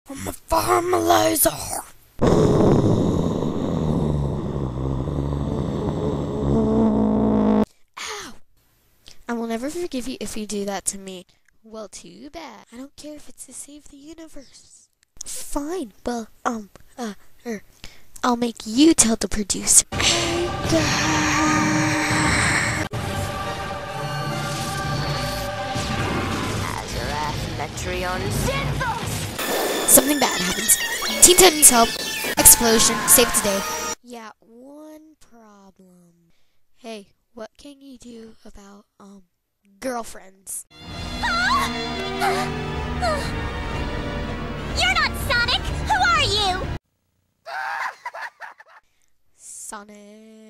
I'm a farm lazar. Ow! I will never forgive you if you do that to me. Well, too bad. I don't care if it's to save the universe. Fine. Well, I'll make you tell the producer. Something bad happens. Teen Titans help. Explosion. Save the day. Yeah, one problem. Hey, what can you do about, girlfriends? You're not Sonic! Who are you? Sonic.